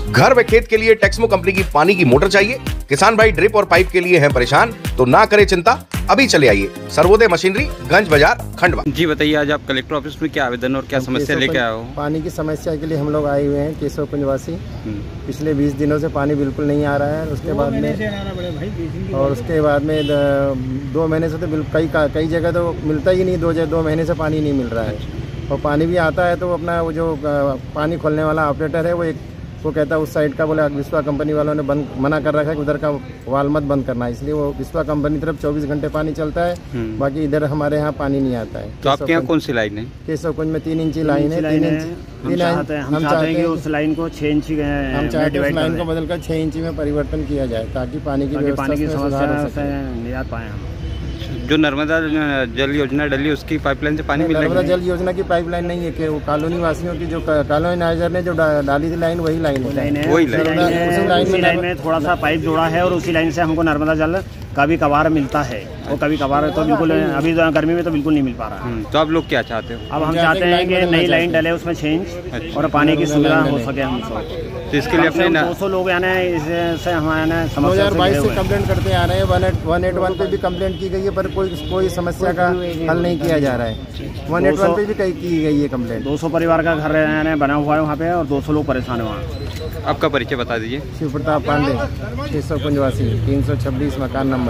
घर व खेत के लिए टेक्समो कंपनी की पानी की मोटर चाहिए? किसान भाई ड्रिप और पाइप के लिए हैं परेशान? तो ना करें चिंता, अभी चले आइए सर्वोदय मशीनरी, गंज बाजार, खंडवा। जी बताइए, आज आप कलेक्टर ऑफिस में क्या आवेदन और क्या समस्या लेके आए हो? पानी की समस्या के लिए हम लोग आए हुए हैं केशव कुंजवासी। पिछले 20 दिनों से पानी बिल्कुल नहीं आ रहा है। उसके बाद में 2 महीने से तो कई जगह तो मिलता ही नहीं, 2 महीने से पानी नहीं मिल रहा है। और पानी भी आता है तो अपना वो जो पानी खोलने वाला ऑपरेटर है वो कहता है उस साइड का, बोले विश्वा कंपनी वालों ने मना कर रखा है कि उधर का वाल मत बंद करना है, इसलिए वो विश्वा कंपनी तरफ 24 घंटे पानी चलता है, बाकी इधर हमारे यहाँ पानी नहीं आता है। तो आपके यहाँ कौन सी लाइन है? केशव कुंज में 3 इंची लाइन है। हम चाहते हैं कि उस लाइन को 6 इंची लाइन को बदलकर 6 इंची में परिवर्तन किया जाए ताकि पानी की समस्या से निजात पाए हम। जो नर्मदा जल योजना डली उसकी पाइपलाइन से पानी मिलेगा? नर्मदा जल योजना की पाइपलाइन नहीं है कि वो कॉलोनी वासियों की, जो कॉलोनाइजर ने जो डाली थी लाइन, वही लाइन है। उसी लाइन में थोड़ा सा पाइप जोड़ा है और उसी लाइन से हमको नर्मदा जल कभी कभार मिलता है और कभी कभार तो बिल्कुल, अभी गर्मी में तो बिल्कुल नहीं मिल पा रहा है। तो आप लोग क्या चाहते हो? अब हम चाहते हैं कि नई लाइन डले, उसमें 6 इंच और पानी की सुविधा हो सके हम सब। तो इसके लिए अपने 200 लोग यानी इससे हमारे 2022 से कंप्लेंट करते आ रहे हैं। 181 पे भी कंप्लेंट की गई है पर कोई समस्या का हल नहीं किया जा रहा है। 181 पे भी की गई है कंप्लेंट। 200 परिवार का घर बना हुआ है वहाँ पे और 200 लोग परेशान है वहाँ। आपका परिचय बता दीजिए। शिव प्रताप पांडे, केशव कुंजवासी, 326 मकान नंबर।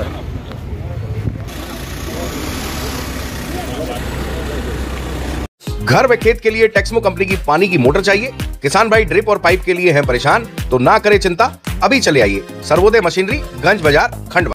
घर व खेत के लिए टेक्समो कंपनी की पानी की मोटर चाहिए? किसान भाई ड्रिप और पाइप के लिए हैं परेशान? तो ना करें चिंता, अभी चले आइए सर्वोदय मशीनरी, गंज बाजार, खंडवा।